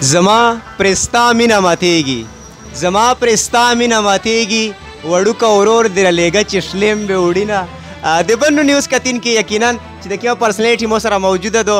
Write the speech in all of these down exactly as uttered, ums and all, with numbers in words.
زما پرستا مینا ماتیږي زما پرستا مینا ماتیږي وړوکه ورور در لیږه چې شلیم به وړینه. د بنو نیوز کتین کې یقینا چې د کومه پرسنالټي مو سره موجوده ده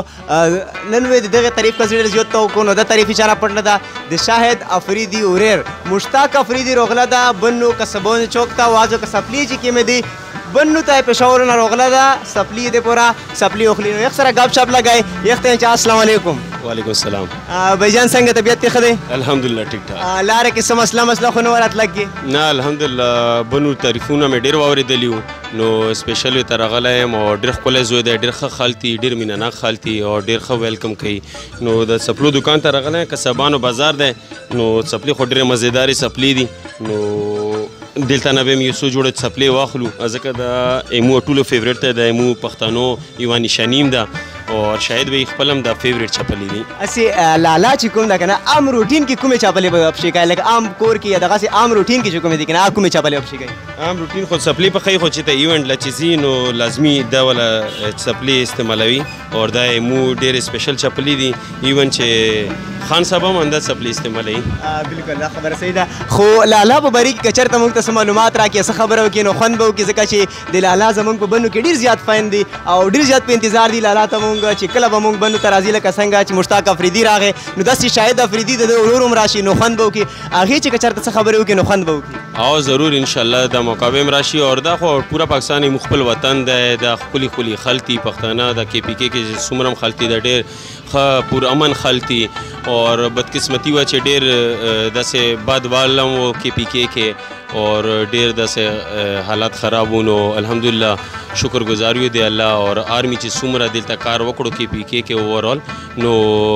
نن وې د دغه تعریف کا ډېر زیات تو کو نو د تعریف اشاره پټنه ده د شاهد افریدي اوریر مشتاق افریدي روغله ده بنو کسبون چوک ته واجو کا سپلی چې کې مې دی بنو ته پېښور نه روغله ده سپلی دې پورا سپلی اخلي نو یک سره غاب شپ لګای یک ته چې السلام علیکم. وعلیکم السلام. بھائی جان څنګه طبیعت کې ښه دی؟ الحمدلله ټیک ټاک. لاره کې څه مسله مسله خو نه ورات لګي؟ نه الحمدلله بنو تعریفونه مې ډېر واورېدلي وو نو سپیشل ورته راغلی یم او ډېر ښکلی زوی دی ډېر ښه خالتي ډېر مینه ناک خالتي او ډېر ښه ویلکم کوي نو د څپلو دکان ته راغلی یم کسبانو بازار دی نو څپلې خو ډېرې مزېدارې څپلې دي نو دلته نه به م یو څو جوړه څپلې واخلو ځکه د ایمو ټولو فیورټ دی د ایمو پښتنو یوه نشانیم ده او شاهد به خپل هم د فیورټ چپلې دي. اسې لالا چې کوم ده که نه عام روټین کې کومې چپلې به افشي کوي لکه عام کور کې یا دغسې عام روټین کې چې کومې دي که نه هغه کومې چپلې افشي کوي؟ عام روټین خو څپلې پخوي خو چې ته ایونټ له چې ځي نو لازمي دا والا څپلې استعمالوي او دا ایمو ډېرې سپیشل چپلې دي ایون چې خان صاحب هم همدا څپلې استعمالوي. بلکل دا خبره صحیح ده خو لالا په باره کې که چېرته موږ ته څه معلومات راکړي څه خبره وکړي نو خوند به وکړي ځکه چې د لالا زموږ په بنو کې ډېر زیات فین دي او ډېر زیات په انتظار دي لالا ته موږ چې کله به موږ بنو ته راځي لکه څنګه چې مشتاق افریدي راغی نو داسې شاهد افریدي د ده ورور هم راشي نو خوند به وکړي هغې چې که چېرته څه خبرې وکړي نو خوند به وکړي. او ضرور انشاءالله دا موقع به هم راشي او دا خو پوره پاکستان یې خپل وطن دی دا ښکلي ښکلي خلطي پښتانه د کې پي کې کې څومره هم خلطي ده ډېر ښه پرامن خلطي اور بدقسمتي وه چې ډېر داسې بد والم و کې پي کې کې اور ډېر داسې حالات خراب و نو الحمدلله شکر گزار یو دی الله اور آرمی چې څومره دلته کار وکړو کې پي کې کې اوورال نو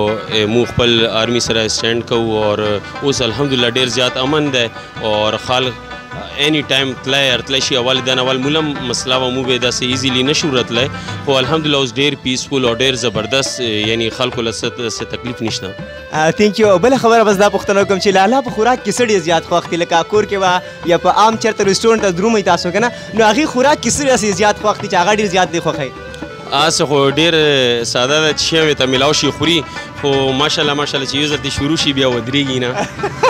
مو خپل آرمی سره سټینډ کوو اور اوس الحمدلله ډېر زیات امن دی اور خلک اینی ټایم تللی رتلی شي اول دن اول موله مسله و مو به داسې ایزیلی نشو رتلی خو الحمدلله اوس ډېر پیسفول او ډېر زبردست یعنی خلکو له څه تکلیف نشته. تھینک یو. بله خبره بس دا پوښتنه وکړم چې لالا په خوراک کې څه ډېر زیات خوښ دي لکه کور کې به یا په عام چېرته رسټورنټ ته درومئ تاسو که نه نو هغې خوراک کې څه داسې زیات خوښ دي چې هغه ډېر زیات دی خوښوي؟ هسې خو ډېر ساده ده چې شی ورته میلاو شي خوري خو ماشاءالله ماشاءالله چې یو ځل دې شروع شي بیا ودرېږي نه.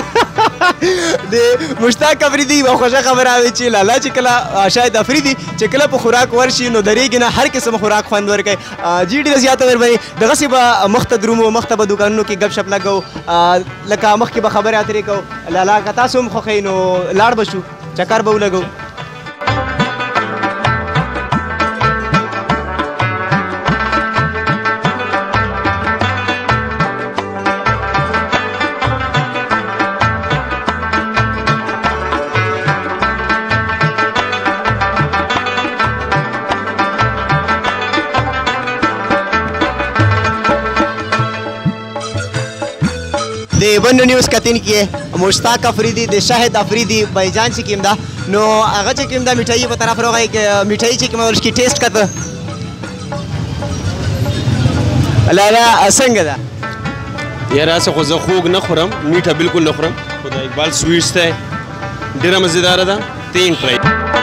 د مشتاق افریدي یوه خوږه خبره وي چې لالا چې کله شاید افریدي چې کله په خوراک ورشي نو درېږي نه هر قسم خوراک خوند ورکوي. جي ډېره زیاته مهرباني دغسې به مخ ته درومو مخ ته به دوکانونو کې ګپ شپ لګوو لکه مخکې به خبرې اترې کوو لالا که تاسو هم خوښوئ نو لاړ به شو چکر به ولګوو. د بنو نیوز کتین کې مشتاق افریدي د شاهد افریدي بایجان چې کوم ده نو هغه چې کوم ده میټایي په طرف راغی میټایي چې کومه ورشکي ټیسټ کته لالا څنګه ده؟ یاره هسې خو زه خوږ نه خورم میټه بلکل نه خورم خو د اقبال سویټس دی ډېره مزېداره ده ته یې ټرای.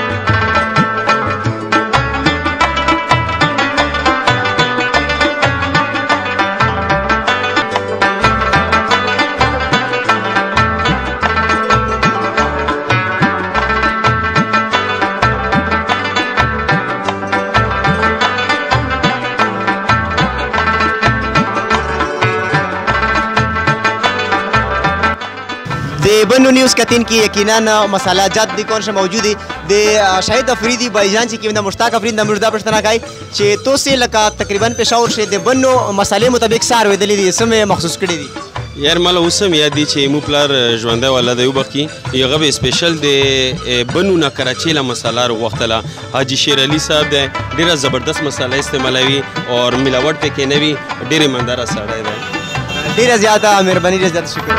د بنو نیوز کتین کې یقینا مساله جات دي کون شه موجود دي د شاهد افریدي بایجان چې کوم د مشتاق افریدي د مردا پښتنه کوي چې توسې لکه تقریبا پېښور شه د بنو مسالې مطابق سار ویدلې دي سمې مخصوص کړي دي. یار مالا اوس هم یاد دي چې مو پلار ژوندی والا دی وبخښي هغه به سپیشل د بنو نه کراچۍ له مساله راغوښتله حاجي شیر علي صاحب دی ډېره زبردست مساله استعمالوي او ملاوټ پکې نه وي ډېر ایمانداره سړی دی. ډېره زیاته مهرباني ډېر زیات شکر.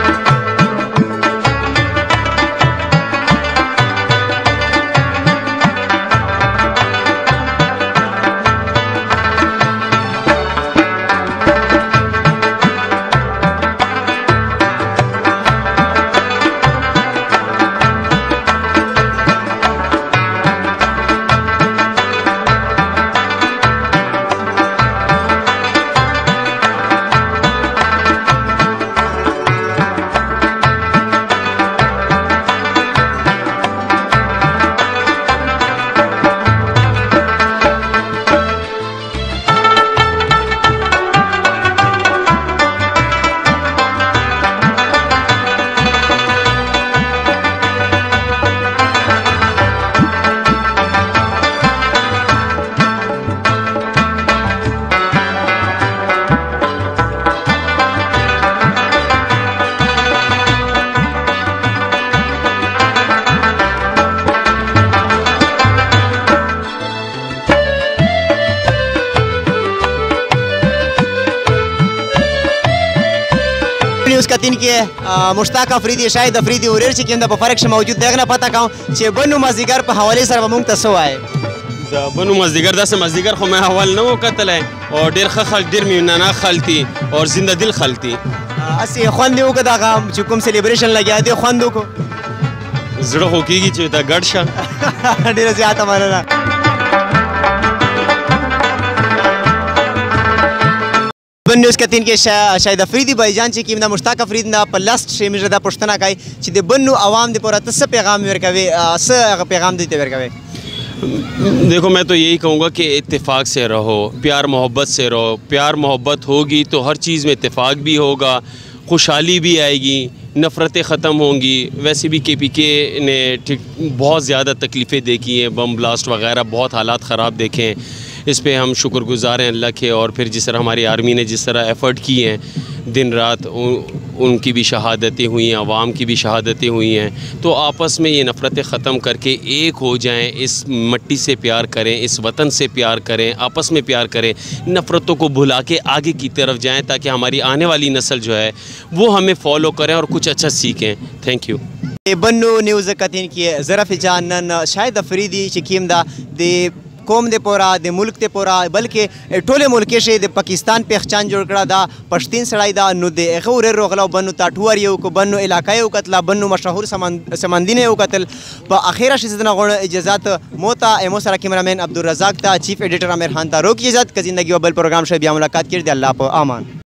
نیوز کتین کې مشتاق افریدي شاهد افریدي وریر چې کوم د په فرق ش موجود دغه نه پته کوم چې بنو مازدیګر په حواله سره به مونږ ته څه وایي د بنو مازدیګر داسې مازدیګر خو مې اول نه و کتلی او ډېر ښه خلک ډېر مینانه خلک دي او زنده دل خلک دي هسې خوند یې وکړه دغه چې کوم سلیبریشن لګیا دی خوند وکړو زړه خو کېږي چې ته ګډ شه ډېره زیاته مننه بن نیوز کتین کې شاهد افریدي بایجان چې کوم د مشتاق افریدي نه په لاست شمیره دا پوښتنه کوي چې د بنو عوام د پوره څه پیغام ورکوي څه پیغام دی ته ورکوي देखो मैं तो यही कहूँगा कि इत्तेफाक से रहो प्यार मोहब्बत से रहो प्यार मोहब्बत होगी तो हर चीज़ में इत्तेफाक भी होगा खुशहाली भी आएगी नफ़रतें ख़त्म होंगी वैसे भी के पी के ने ठीक बहुत ज़्यादा तकलीफ़ें देखी हैं बम ब्लास्ट वगैरह बहुत हालात ख़राब देखे हैं इस पे हम शुक्रगुज़ार हैं अल्लाह के और फिर जिस तरह हमारी आर्मी ने जिस तरह एफ़र्ट किए हैं दिन रात उन, उनकी भी शहादतें हुई हैं अवाम की भी शहादतें हुई हैं तो आपस में ये नफ़रतें ख़त्म करके एक हो जाएं इस मट्टी से प्यार करें इस वतन से प्यार करें आपस में प्यार करें नफ़रतों को भुला के आगे की तरफ जाएं ताकि हमारी आने वाली नस्ल जो है वो हमें फॉलो करें और कुछ अच्छा सीखें थैंक यू बन्नू न्यूज़ कतीन की ज़रफ़ जानन शाहिद अफरीदी چې کیم دا د قوم د پورا د ملک د پورا بلکې ټوله ملک کې د پاکستان پہچان جوړ کړه دا پښتين سړی دا نو د هغه ور روغلو بنو تاټور یو کو بنو علاقې یو کتل بنو مشهور سمندینه یو کتل په اخیره شې د غوړ اجازهات موتا ایمو سره کیمرامین عبدالرزاق تا چیف ایډیټر امیر خان تا روک اجازه ک زندگی او بل پروګرام شه بیا ملاقات کړي د الله په امان